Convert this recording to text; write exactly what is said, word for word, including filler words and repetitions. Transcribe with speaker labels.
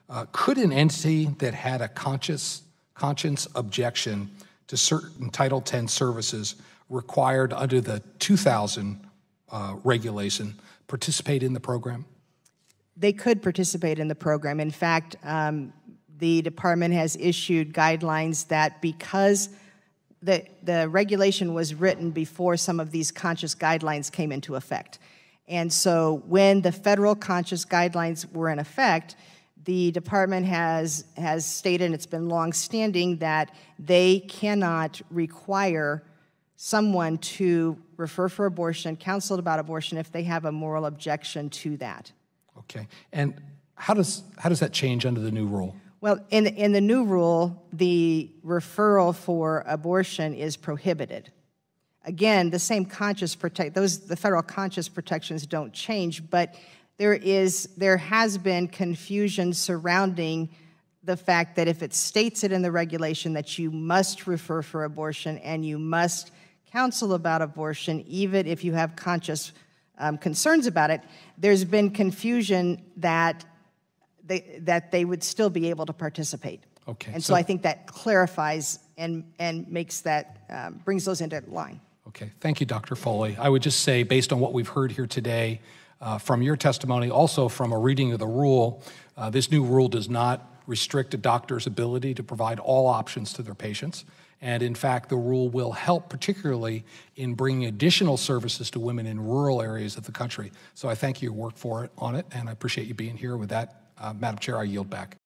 Speaker 1: Uh, could an entity that had a conscious conscience objection to certain Title ten services required under the two thousand uh, regulation participate in the program?
Speaker 2: They could participate in the program. In fact, um, the department has issued guidelines that because the, the regulation was written before some of these conscious guidelines came into effect. And so when the federal conscious guidelines were in effect, the department has, has stated, and it's been long-standing, that they cannot require someone to refer for abortion, counsel about abortion, if they have a moral objection to that.
Speaker 1: Okay. And how does, how does that change under the new rule?
Speaker 2: Well, in, in the new rule, the referral for abortion is prohibited. Again, the same conscious protect, those, the federal conscious protections don't change, but there is, there has been confusion surrounding the fact that if it states it in the regulation that you must refer for abortion and you must counsel about abortion, even if you have conscious um, concerns about it, there's been confusion that they, that they would still be able to participate.
Speaker 1: Okay.
Speaker 2: And so, so I think that clarifies and, and makes that, um, brings those into line.
Speaker 1: Okay. Thank you, Doctor Foley. I would just say, based on what we've heard here today, uh, from your testimony, also from a reading of the rule, uh, this new rule does not restrict a doctor's ability to provide all options to their patients. And in fact, the rule will help particularly in bringing additional services to women in rural areas of the country. So I thank you for your work for it, on it, and I appreciate you being here. With that, uh, Madam Chair, I yield back.